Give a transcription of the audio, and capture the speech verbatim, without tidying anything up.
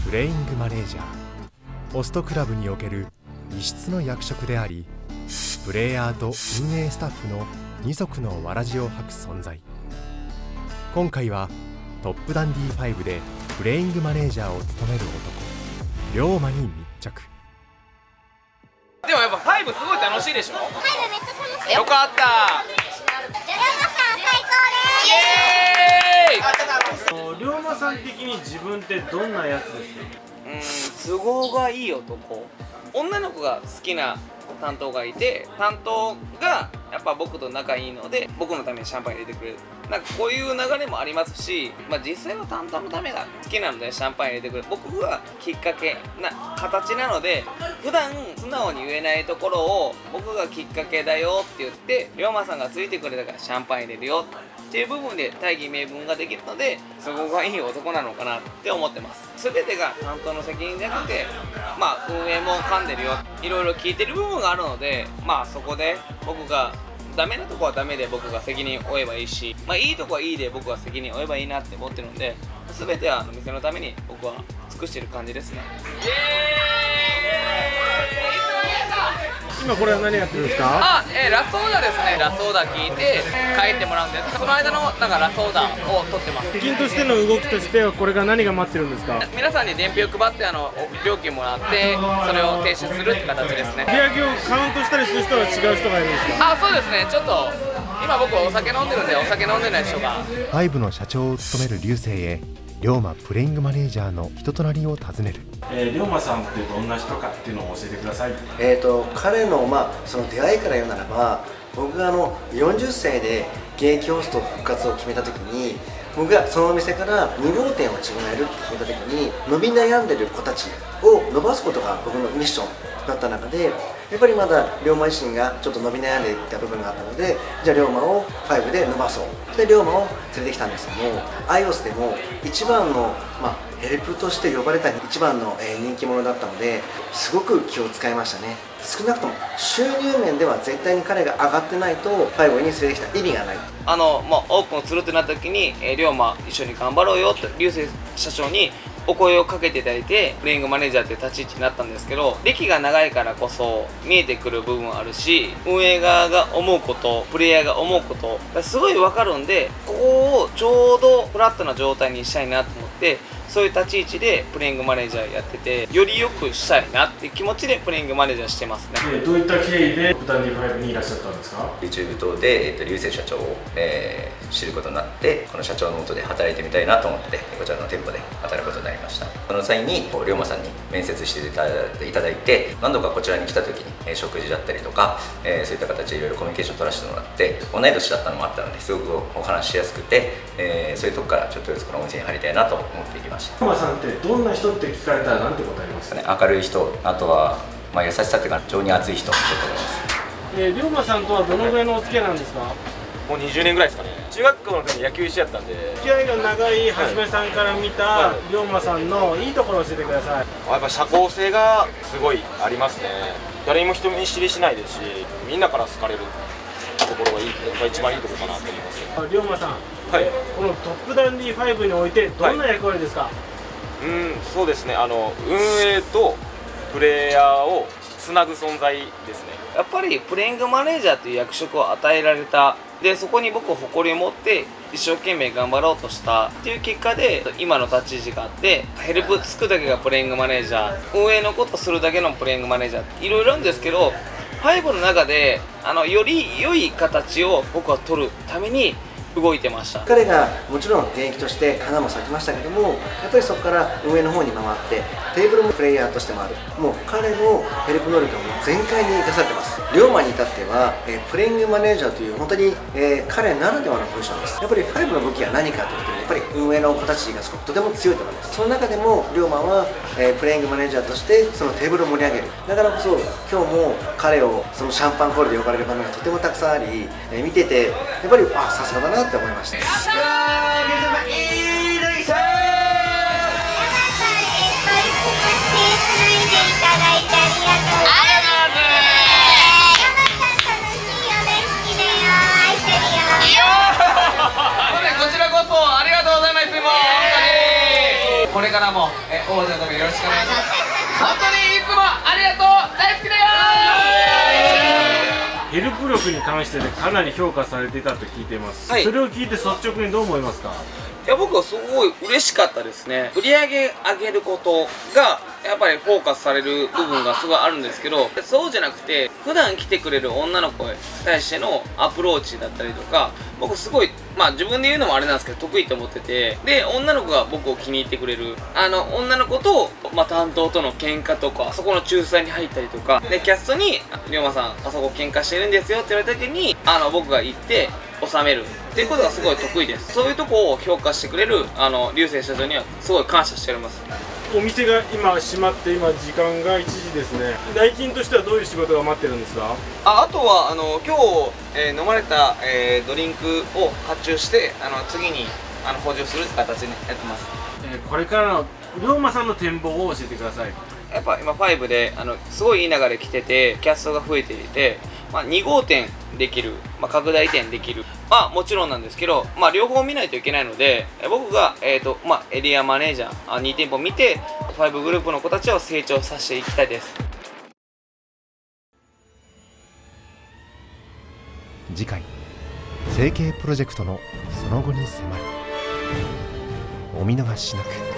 プレイングマネージャー、ホストクラブにおける異質の役職であり、プレイヤーと運営スタッフの二足のわらじを履く存在。今回はトップダンディファイブでプレイングマネージャーを務める男、龍馬に密着。 でもやっぱファイブすごい楽しいでしょ。ファイブめっちゃ楽しい。よかった。 龍馬さん最高です。 龍馬さん的に自分ってどんなやつですか？ うん、都合がいい男。女の子が好きな担当がいて、担当がやっぱ僕と仲いいので僕のためにシャンパン入れてくれる。なんかこういう流れもありますし、まあ、実際は担当のためが好きなのでシャンパン入れてくれる。僕がきっかけな形なので、普段素直に言えないところを僕がきっかけだよって言って龍馬さんがついてくれたからシャンパン入れるよっていう部分で大義名分ができるので、そこがいい男なのかなって思ってます。全てが担当の責任じゃなくて、まあ運営も噛んでるよ、いろいろ聞いてる部分があるので、まあそこで僕がダメなとこはダメで僕が責任を負えばいいし、まあいいとこはいいで僕は責任を負えばいいなって思ってるんで、全てはあの店のために僕は尽くしてる感じですね。 今これは何やってるんですか？ あ、えー、ラストオーダーですね。ラストオーダー聞いて帰ってもらうんで、その間のなんかラストオーダーを取ってます。 金としての動きとしてはこれが何が待ってるんですか？ 皆さんに伝票配ってあの料金もらってそれを提出するって形ですね。 売り上げをカウントしたりする人は違う人がいるんですか？ あ、そうですね。ちょっと今僕お酒飲んでるんで、お酒飲んでない人が。 ファイブの社長を務める流星へ、龍馬プレイングマネージャーの人となりを尋ねる。 えー、龍馬さんってどんな人かっていうのを教えてください。 えーと彼の、まあ、その出会いから言うならば、僕があのよんじゅっさいで現役ホスト復活を決めた時に、僕がそのお店からに号店を自分がやるって決めた時に、伸び悩んでる子たちを伸ばすことが僕のミッションだった中で、やっぱりまだ龍馬自身がちょっと伸び悩んでいた部分があったので、じゃあ龍馬をファイブで伸ばそう。で龍馬を連れてきたんですけども、 アイオス でも一番の、まあ、ヘルプとして呼ばれた一番の、えー、人気者だったので、すごく気を使いましたね。少なくとも収入面では絶対に彼が上がってないとファイブに連れてきた意味がない。 あの、まあ、オープンするってなった時に、えー、龍馬一緒に頑張ろうよって流星社長にお声をかけていただいて、プレイングマネージャーっていう立ち位置になったんですけど、歴が長いからこそ見えてくる部分あるし、運営側が思うこと、プレイヤーが思うことがすごい分かるんで、ここをちょうどフラットな状態にしたいなと思って、そういう立ち位置でプレイングマネージャーやってて、より良くしたいなっていう気持ちでプレイングマネージャーしてますね。 どういった経緯でトップダンディファイブにいらっしゃったんですか？ YouTube 等で、えー、と流星社長を、えー、知ることになって、この社長の下で働いてみたいなと思ってこちらの店舗で働くことになりました。その際に龍馬さんに面接していただいて、何度かこちらに来た時に、えー、食事だったりとか、えー、そういった形でいろいろコミュニケーションを取らせてもらって、同い年だったのもあったのですごくお話ししやすくて、えー、そういうとこからちょっとずつこのお店に入りたいなと思っていきました。 龍馬さんってどんな人って聞かれたら何て答えますか？ 明るい人、あとは、まあ、優しさっていうか情に熱い人だと思います。 えー、龍馬さんとはどのぐらいのお付き合いなんですか？ もうにじゅうねんぐらいですかね。中学校の時に野球一緒やったんで。 付き合いが長いはじめさんから見た龍馬さんのいいところを教えてください。 やっぱ社交性がすごいありますね。誰にも人見知りしないですし、みんなから好かれるところがいいって一番いいところかなと思います。 龍馬さん、はい、このトップダンディファイブにおいてどんな役割ですか？はい、 うん、そうですね。あの運営とプレイヤーをつなぐ存在ですね。 やっぱりプレイングマネージャーという役職を与えられた。でそこに僕は誇りを持って一生懸命頑張ろうとしたっていう結果で今の立ち位置があって、ヘルプつくだけがプレイングマネージャー、運営のことするだけのプレイングマネージャー、いろいろあるんですけど、ファイブの中であのより良い形を僕は取るために動いてました。 彼がもちろん現役として花も咲きましたけども、やっぱりそこから運営の方に回ってテーブルもプレイヤーとしてもある、もう彼のヘルプ能力がもう全開に生かされてます。龍馬に至っては、えー、プレイングマネージャーという本当に、えー、彼ならではのポジションです。やっぱりファイブの武器は何かというと、やっぱり運営の子たちがすごくとても強いところです。その中でも龍馬は、えー、プレイングマネージャーとしてそのテーブルを盛り上げる。だからこそ今日も彼をそのシャンパンコールで呼ばれる場面がとてもたくさんあり、えー、見ててやっぱりあさすがだなって思いました。 こちらこそありがとうございます。もう本当にこれかからもえ王者のためよろしくお願いします。本当にいつもありがとう、大好きだよー。 ヘルプ力に関してでかなり評価されていたと聞いています、はい、それを聞いて率直にどう思いますか？ いや僕はすごい嬉しかったですね。売り上げ上げることがやっぱりフォーカスされる部分がすごいあるんですけど、そうじゃなくて普段来てくれる女の子に対してのアプローチだったりとか、僕すごいまあ自分で言うのもあれなんですけど得意と思ってて、で女の子が僕を気に入ってくれるあの女の子と、まあ、担当との喧嘩とかそこの仲裁に入ったりとかで、キャストに「龍馬さんあそこ喧嘩してるんですよ」って言われた時にあの僕が行って収めるっていうことがすごい得意です。そういうとこを評価してくれるあの流星社長にはすごい感謝しております。 お店が今閉まって今時間がいちじですね。代金としてはどういう仕事が待ってるんですか？ ああとはあの今日、えー飲まれた、えードリンクを発注してあの次にあの補充するって形でやってます。 えーこれからの龍馬さんの展望を教えてください。 やっぱ今ファイブであのすごいいい流れ来ててキャストが増えていて、まあ、に号店できる、まあ、拡大店できる、まあもちろんなんですけど、まあ、両方見ないといけないので僕が、えーとまあ、エリアマネージャーあに店舗見てファイブグループの子たちを成長させていきたいです。 次回成形プロジェクトのその後に迫る。お見逃しなく。